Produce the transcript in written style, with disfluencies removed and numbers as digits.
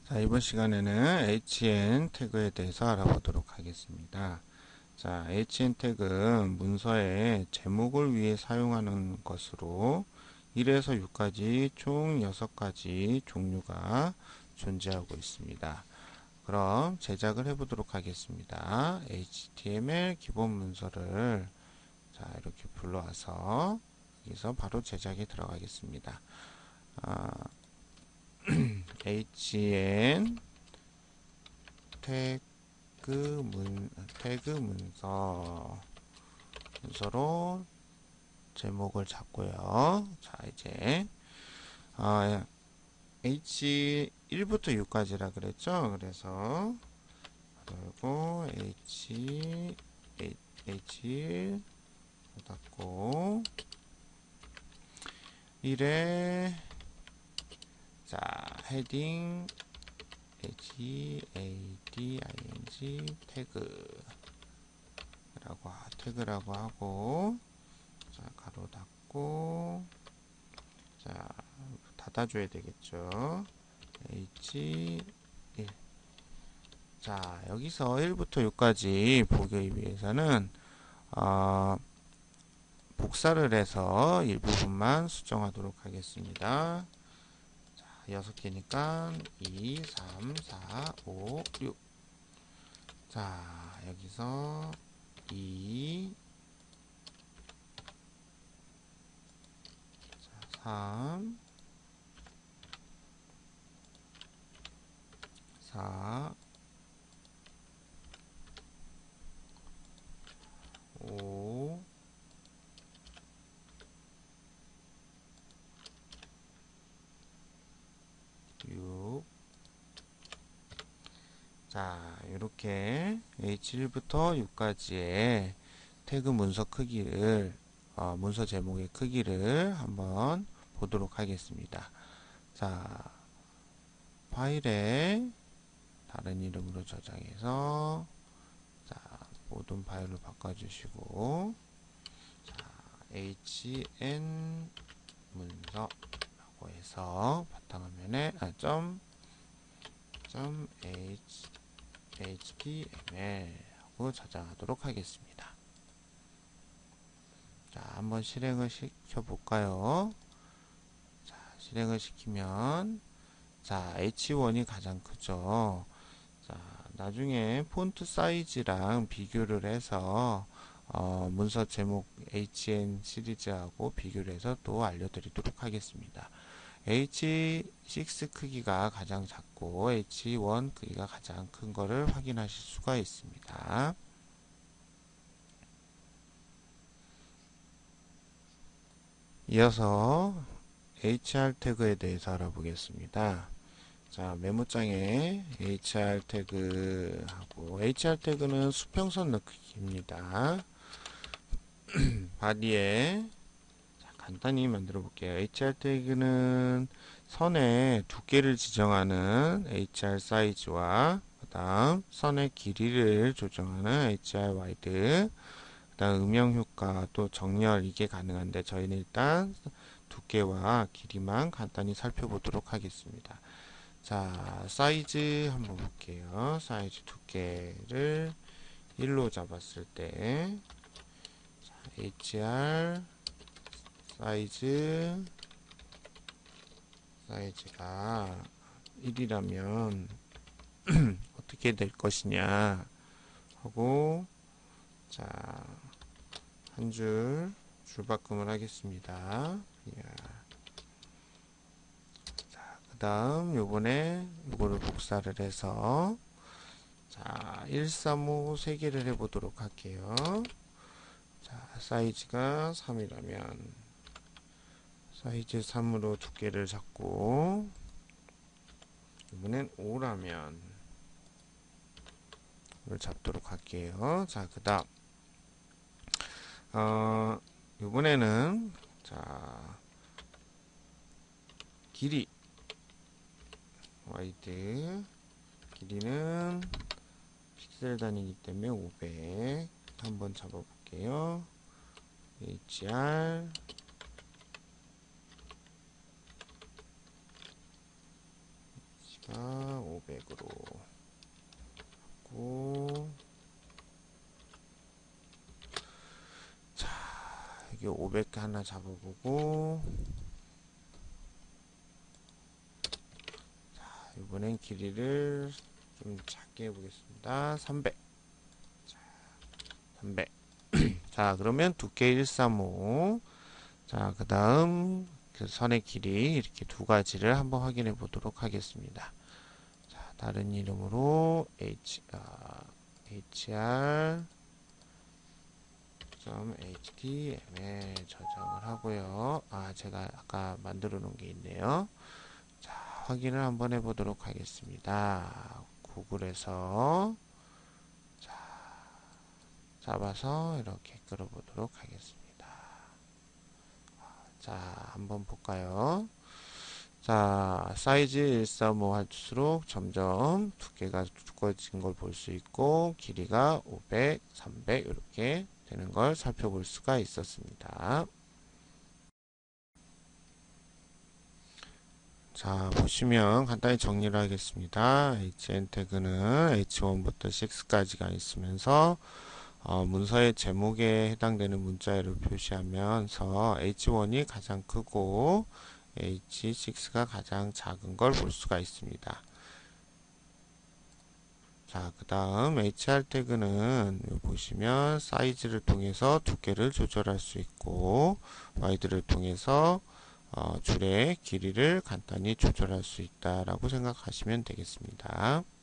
자, 이번 시간에는 HN 태그에 대해서 알아보도록 하겠습니다. 자, HN 태그는 문서의 제목을 위해 사용하는 것으로 1에서 6까지 총 6가지 종류가 존재하고 있습니다. 그럼 제작을 해보도록 하겠습니다. HTML 기본 문서를 자, 이렇게 불러와서 여기서 바로 제작에 들어가겠습니다. HN 태그 문서로 제목을 잡고요. 자, 이제 H1부터 6까지라 그랬죠. 그래서 그리고 H1 닫고 1에 자, 헤딩 HADING 태그라고 하고, 자, 가로 닫고, 자, 닫아줘야 되겠죠. H1. 자, 여기서 1부터 6까지 보기 위해서는, 복사를 해서 일부분만 수정하도록 하겠습니다. 자, 6개니까 2, 3, 4, 5, 6. 자, 여기서 2, 3, 4, 5, 6. 자, 이렇게 H1부터 6까지의 태그 문서 크기를, 문서 제목의 크기를 한번 보도록 하겠습니다. 자, 파일에 다른 이름으로 저장해서, 자, 모든 파일로 바꿔주시고, 자, HN 문서라고 해서 바탕화면에, HTML 하고 저장하도록 하겠습니다. 자, 한번 실행을 시켜볼까요? 자, 실행을 시키면, 자, H1이 가장 크죠. 자, 나중에 폰트 사이즈랑 비교를 해서, 문서 제목 HN 시리즈하고 비교를 해서 또 알려드리도록 하겠습니다. H6 크기가 가장 작고 H1 크기가 가장 큰 거를 확인하실 수가 있습니다. 이어서 HR 태그에 대해서 알아보겠습니다. 자, 메모장에 HR 태그하고 HR 태그는 수평선 넣기입니다. 바디에 간단히 만들어 볼게요. HR 태그는 선의 두께를 지정하는 HR 사이즈와 그 다음 선의 길이를 조정하는 HR 와이드, 그 다음 음영 효과 또 정렬 이게 가능한데 저희는 일단 두께와 길이만 간단히 살펴보도록 하겠습니다. 자, 사이즈 한번 볼게요. 사이즈 두께를 1로 잡았을 때 HR 사이즈가 1이라면 어떻게 될 것이냐 하고, 자, 한 줄바꿈을 하겠습니다. 자, 그 다음 요번에 요거를 복사를 해서 자, 135 3개를 해보도록 할게요. 자, 사이즈가 3이라면 사이즈 3으로 두께를 잡고, 이번엔 5라면 이걸 잡도록 할게요. 자, 그 다음 이번에는 자, 길이 와이드 길이는 픽셀 단위이기 때문에 500 한번 잡아볼게요. HR 아, 500으로 하고, 자, 여기 500 하나 잡아보고, 이번엔 길이를 좀 작게 해보겠습니다. 300. 자, 300. 자, 그러면 두께 135. 자, 그 다음 그 선의 길이 이렇게 두 가지를 한번 확인해 보도록 하겠습니다. 자, 다른 이름으로 hr.html 저장을 하고요. 아, 제가 아까 만들어 놓은 게 있네요. 자, 확인을 한번 해보도록 하겠습니다. 구글에서 잡아서 이렇게 끌어보도록 하겠습니다. 자, 한번 볼까요? 자, 사이즈 135 할수록 점점 두께가 두꺼워진 걸 볼 수 있고, 길이가 500, 300 이렇게 되는 걸 살펴볼 수가 있었습니다. 자, 보시면 간단히 정리를 하겠습니다. hn 태그는 h1부터 6까지가 있으면서 문서의 제목에 해당되는 문자열을 표시하면서 h1이 가장 크고 h6가 가장 작은 걸 볼 수가 있습니다. 자, 그 다음 hr 태그는 보시면 사이즈를 통해서 두께를 조절할 수 있고 와이드를 통해서 줄의 길이를 간단히 조절할 수 있다라고 생각하시면 되겠습니다.